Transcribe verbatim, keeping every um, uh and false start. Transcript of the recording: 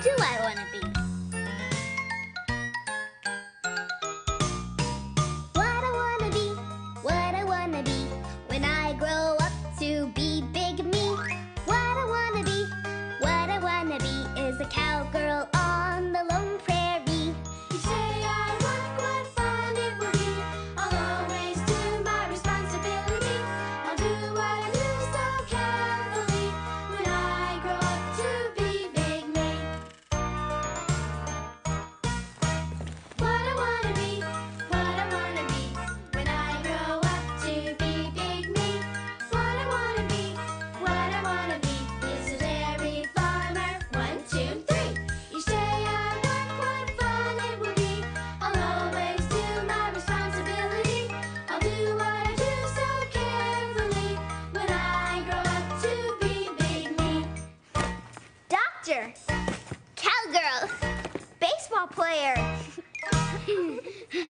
do I want to be? What I want to be, what I want to be, when I grow up to be big me. What I want to be, what I want to be, is a cowgirl on the lone prairie. You say I work, what fun it will be. I'll always do my responsibility. I'll do what I do so carefully, when I grow up to be big me. What I wanna be, what I wanna be, when I grow up to be big me. What I wanna be, what I wanna be, is a dairy farmer. One, two, three. Each day I work, what fun it will be. I'll always do my responsibility. I'll do what I do so carefully, when I grow up to be big me. Doctor, cowgirl, baseball player.